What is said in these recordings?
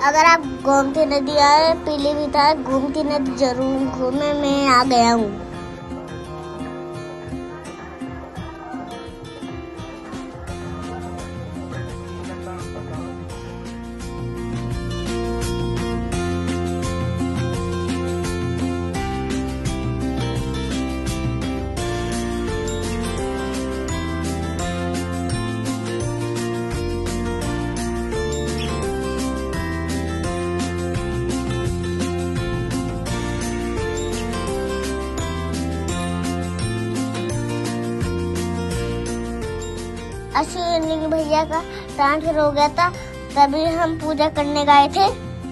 अगर आप गोमती नदी आए, पीलीभीत गोमती नदी जरूर घूमे, मैं आ गया हूँ। अश्विनी भैया का ट्रांसफर हो गया था, तभी हम पूजा करने गए थे।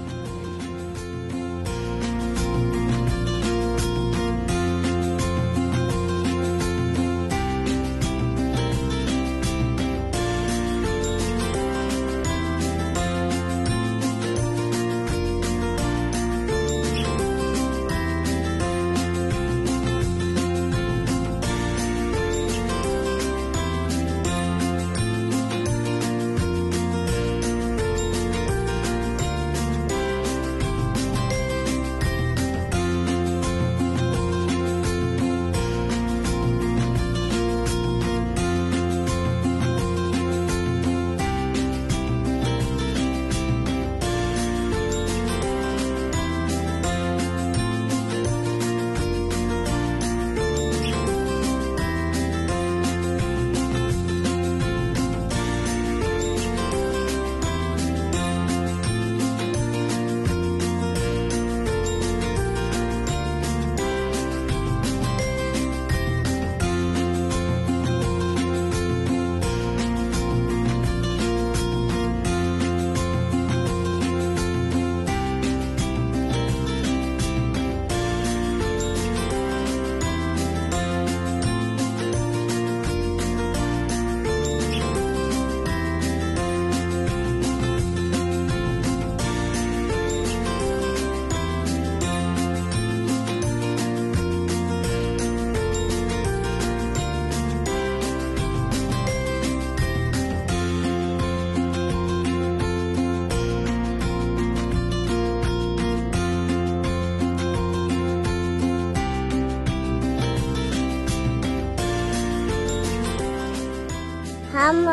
हम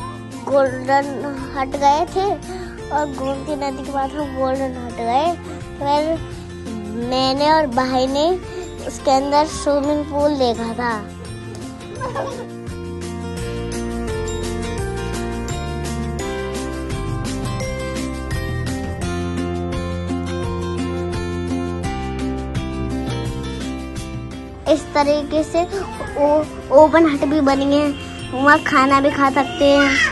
गोल्डन हट गए थे और गोमती नदी के बाद हम गोल्डन हट गए। फिर मैंने और भाई ने उसके अंदर स्विमिंग पूल देखा था। इस तरीके से ओपन हट भी बनी है, वहाँ खाना भी खा सकते हैं।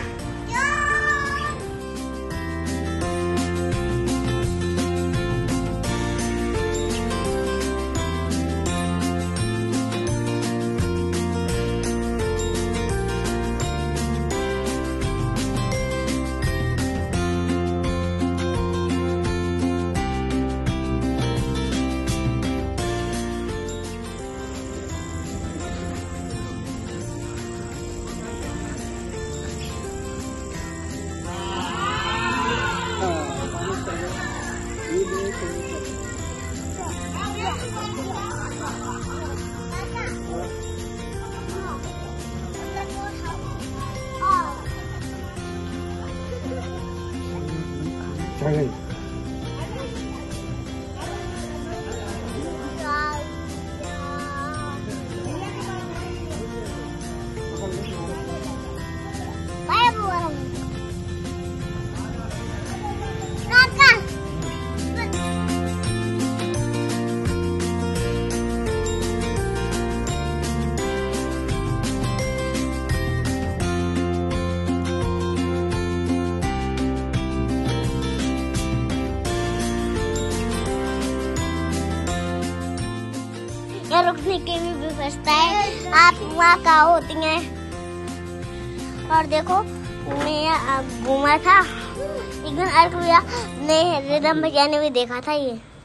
रुकने की भी व्यवस्था है, आप वहाँ का होती हैं। और देखो मैं घूमा था एक दिन, अर्क भैया ने रिदम भैया ने भी देखा था ये।